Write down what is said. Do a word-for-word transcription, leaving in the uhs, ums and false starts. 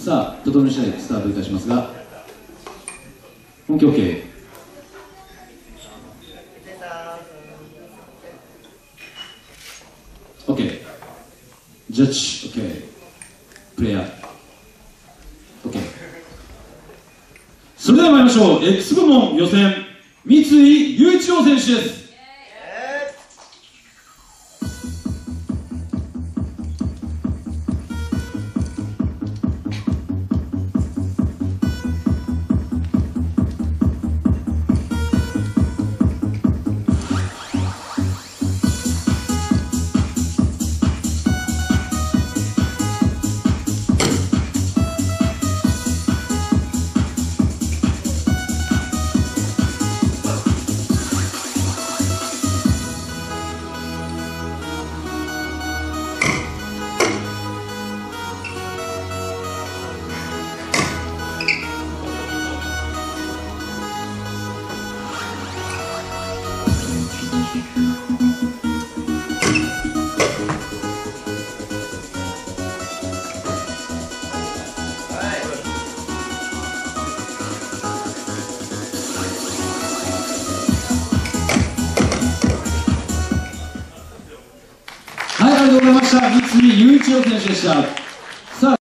さあ整い次第スタートいたしますが、本気 OK。 OK、 ジャッジ OK、 プレイヤー OK。 それでは参りましょう。 X 部門予選、三井雄一郎選手です。はい、ありがとうございました。三井雄一郎選手でした。